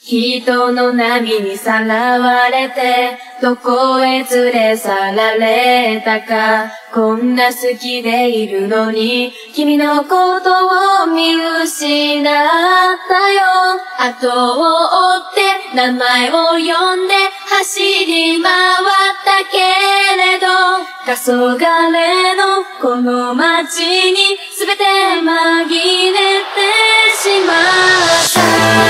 人の波にさらわれて、どこへ連れ去られたか。こんな好きでいるのに、君のことを見失ったよ。後を追って名前を呼んで走り回ったけれど、黄昏のこの街に全て紛れてしまった。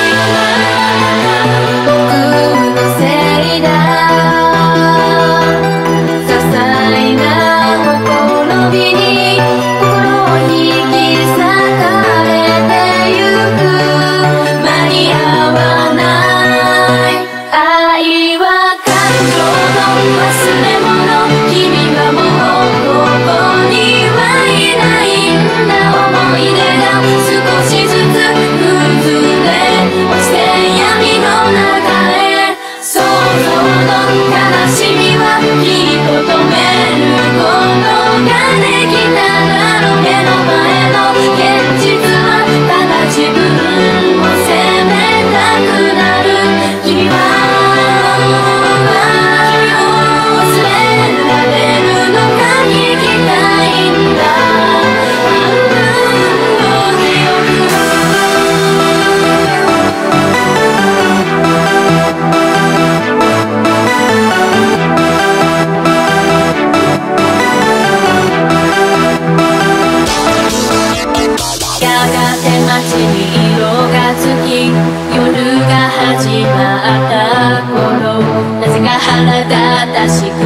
僕のせいだ。些細なほころびに心を引き裂かれてゆく。間に合わない愛は感情の忘れ物。君はもうここにはいないんだ。思い出が少しずつ崩れ落ちて闇の中へ。想像の悲しみはきっと止めることができただろう。目の前の現実はただ自分を責めたくなる。君は忘れられるのか聞きたいんだ。やがて街に色がつき、夜が始まった頃、なぜか腹立たしく